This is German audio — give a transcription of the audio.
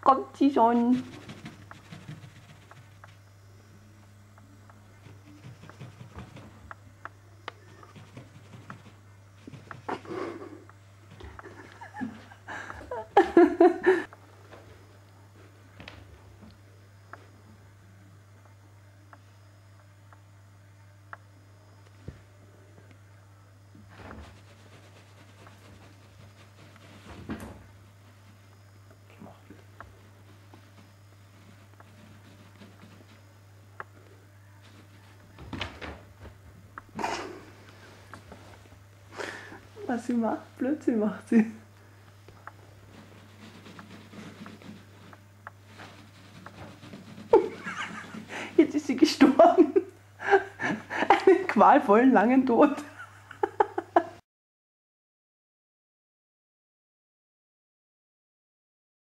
kommt sie schon. Was sie macht, Blödsinn macht sie. Jetzt ist sie gestorben. Einen qualvollen langen Tod.